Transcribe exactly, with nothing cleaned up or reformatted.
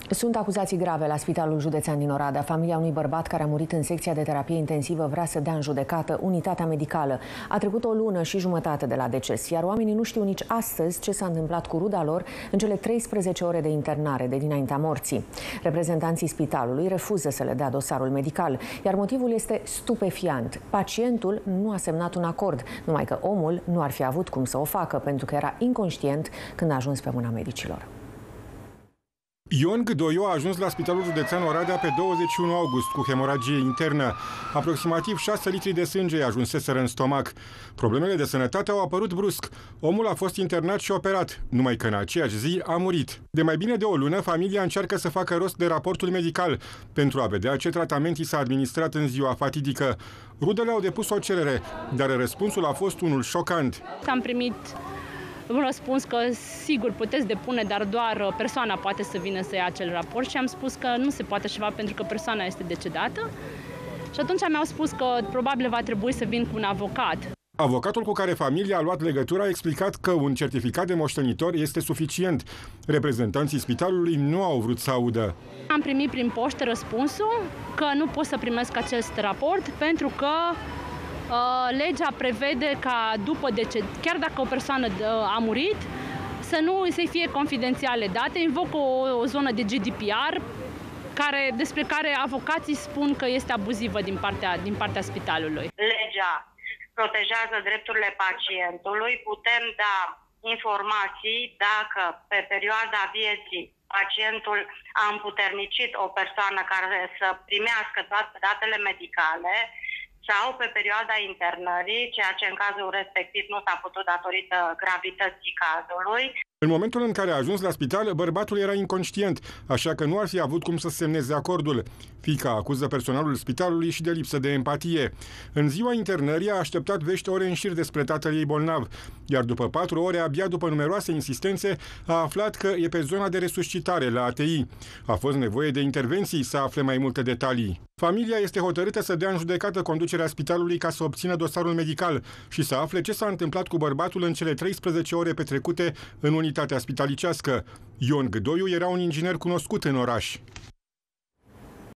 Sunt acuzații grave la Spitalul Județean din Oradea. Familia unui bărbat care a murit în secția de terapie intensivă vrea să dea în judecată unitatea medicală. A trecut o lună și jumătate de la deces, iar oamenii nu știu nici astăzi ce s-a întâmplat cu ruda lor în cele treisprezece ore de internare de dinaintea morții. Reprezentanții spitalului refuză să le dea dosarul medical, iar motivul este stupefiant. Pacientul nu a semnat un acord, numai că omul nu ar fi avut cum să o facă, pentru că era inconștient când a ajuns pe mâna medicilor. Ion Gdoiu a ajuns la Spitalul Județean Oradea pe douăzeci și unu august cu hemoragie internă. Aproximativ șase litri de sânge ajunseseră în stomac. Problemele de sănătate au apărut brusc. Omul a fost internat și operat, numai că în aceeași zi a murit. De mai bine de o lună, familia încearcă să facă rost de raportul medical pentru a vedea ce tratament i s-a administrat în ziua fatidică. Rudele au depus o cerere, dar răspunsul a fost unul șocant. Am primit un răspuns că sigur puteți depune, dar doar persoana poate să vină să ia acel raport și am spus că nu se poate așa pentru că persoana este decedată. Și atunci mi-au spus că probabil va trebui să vin cu un avocat. Avocatul cu care familia a luat legătura a explicat că un certificat de moștenitor este suficient. Reprezentanții spitalului nu au vrut să audă. Am primit prin poștă răspunsul că nu pot să primesc acest raport pentru că legea prevede ca după deces, chiar dacă o persoană a murit, să nu să fie confidențiale date. Invoc o, o zonă de G D P R care, despre care avocații spun că este abuzivă din partea, din partea spitalului. Legea protejează drepturile pacientului. Putem da informații dacă pe perioada vieții pacientul a împuternicit o persoană care să primească toate datele medicale, sau pe perioada internării, ceea ce în cazul respectiv nu s-a putut datorită gravității cazului. În momentul în care a ajuns la spital, bărbatul era inconștient, așa că nu ar fi avut cum să semneze acordul. Fiica acuză personalul spitalului și de lipsă de empatie. În ziua internării a așteptat vești ore în șir despre tatăl ei bolnav, iar după patru ore, abia după numeroase insistențe, a aflat că e pe zona de resuscitare la A T I. A fost nevoie de intervenții să afle mai multe detalii. Familia este hotărâtă să dea în judecată conducerea spitalului ca să obțină dosarul medical și să afle ce s-a întâmplat cu bărbatul în cele treisprezece ore petrecute în unitatea spitalicească. Ion Gdoiu era un inginer cunoscut în oraș.